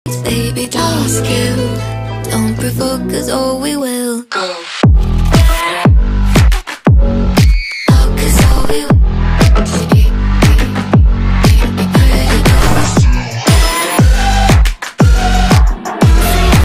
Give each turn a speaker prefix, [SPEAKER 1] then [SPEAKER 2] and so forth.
[SPEAKER 1] Baby, draw skill. Don't provoke us or we will go.